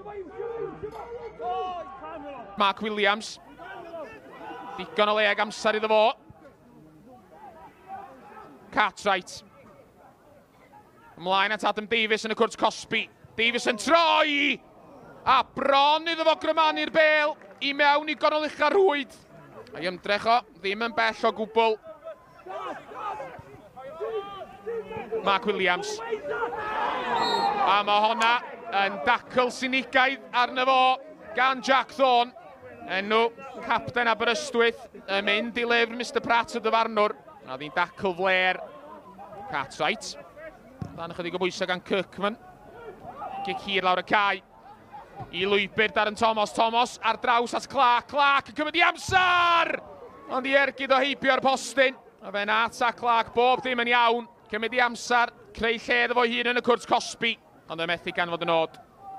Mark Williams. Digon o leg amser iddo fo. Cartwright. Ymlaen at Adam Davies yn y cwrt Cosby. Davies yn troi! A bron iddo fo grymanu'r bêl i mewn i gorol ucha rwyd. A'i ymdrech o ddim yn bell o gwbl. Mark Williams. A mae honna yn dacl sinigaidd arno fo gan Jack Thorne. Enw capten Aberystwyth yn mynd i lyfr Mr Pratt y dyfarnwr. A ddi'n dacl fler. Cartwright. Dan ychydig o bwysau gan Kirkman. Gic hir lawr y cae. I lwybr Darren Thomas. Thomas ar draws at Clark. Clark yn cymryd i amser! Ond i ergyd o heibio'r postyn. A fe'n at a Clark bob dim yn iawn. Cymryd i amser. Creu lledd efo hun yn y cwrt Cosby. Ond y methu gan fod yn od.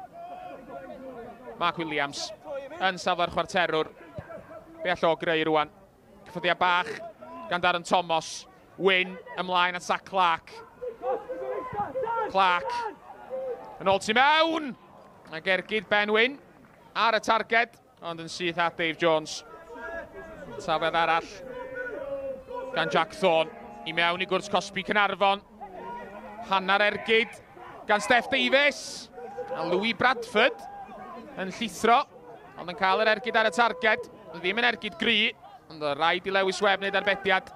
Mark Williams. Yn safle'r chwarterwr. Be all o greu rwan. Cyffyddiad bach gan Darren Thomas. Wyn ymlaen at Zach Clark. Clark. Yn ôl tu mewn. Ac ergyd Ben Wyn ar y targed. Ond yn syth at Dave Jones. Safedd arall gan Jack Thorne. I mewn i gwrs Cosby Caernarfon. Hannar ergyd gan Steph Davies. A Louis Bradford yn llithro. Ond yn cael yr ergyd ar y targed. Ddim yn ergyd gry. Ond o rhaid i Lewis Webb wneud arbediad.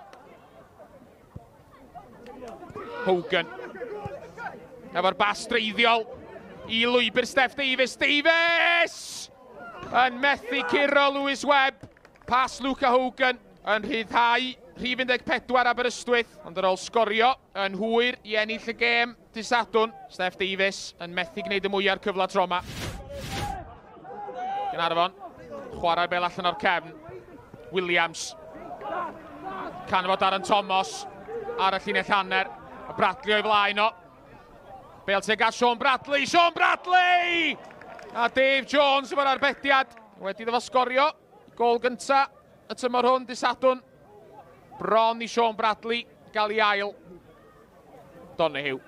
Hogan. Efo'r bas dreiddiol. I lwybr Steph Davies. Davies! Yn methu curo Lewis Webb. Pas Luca Hogan yn rhyddhau rhif 14 Aberystwyth. Ond ar ôl sgorio yn hwyr i ennill y gêm dydd Sadwrn. Steph Davies yn methu gwneud y mwyaf cyfle tro yma. Caernarfon. Chwarae bel allan o'r cefn. Williams. Canfo Darren Thomas. Ar y llinell hanner. Bradley o'i flaen o. Bel teg at Sean Bradley. Sean Bradley! A Dave Jones efo'r arbediad. Wedi iddo fo sgorio. Gol gynta y tymor hwn dydd Sadwrn. Bron i Sean Bradley gael ei ail. Donahue.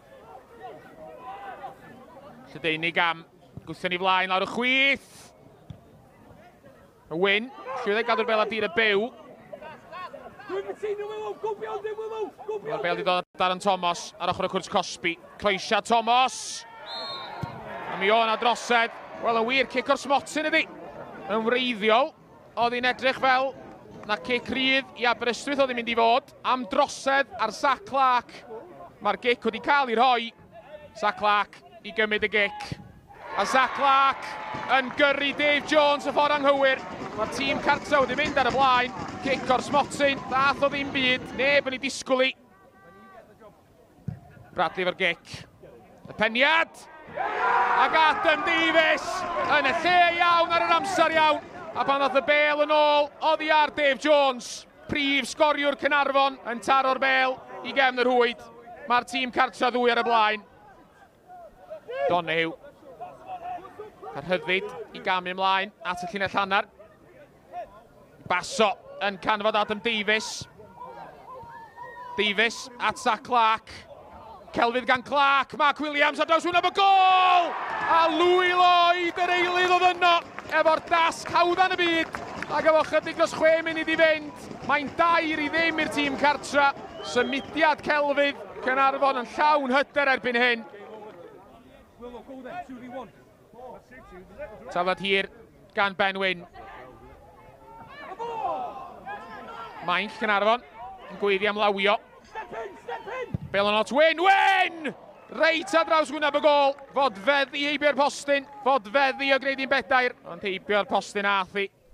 Lledaenig am gwthio ni flaen lawr y chwith. Y Wyn. Llwyddo gadw'r bel ar dir y byw. Mae'r bel di dod Darren Thomas ar ochr y cwrs Cosby. Croesia Thomas. A mi o yna drosed. Wel, yn wir, cic o'r smotyn ydi. Yn wreiddiol. Oedd hi'n edrych fel na cic rydd i Aberystwyth oedd hi'n mynd i fod. Am drosed ar Zach Clark. Mae'r gic wedi cael ei rhoi. Zach Clark i gymryd y gic. A Zach Clark yn gyrru Dave Jones y ffordd anghywir. Mae'r tîm cartra wedi mynd ar y blaen. Cic o'r smotyn, dath o ddim byd. Neb yn ei disgwyl i. Bradley efo'r gic. Y peniad. Ac Adam Davies yn y lle iawn ar yr amser iawn. A pan ddoth y bel yn ôl, oddi ar Dave Jones. Prif sgoriwr Caernarfon yn taro'r bel i gefn yr hwyd. Mae'r tîm cartra ddwy ar y blaen. Donahue. A'r hyddid i gamu ymlaen at y llinell hanner. Baso yn canfod Adam Davies. Davies at Zach Clark. Celfydd gan Clark. Mark Williams ar draws hwnna fo gol! A Louis Lloyd yr eilydd oedd yno efo'r dasg hawddan y byd. Ac efo chydig dros 6 munud i fynd. Mae'n 2-0 i'r tîm cartra. Symudiad celfydd. Caernarfon yn llawn hyder erbyn hyn. Tafod hir gan Ben Wyn. Maen Caernarfon yn gweiddi am lawio. Bel yn ot Wyn. Wyn! Reit ar draws gwyneb y gol. Fod feddi heibio'r postyn. Fod feddi o gwneud i'n bedair. Ond heibio'r postyn athi.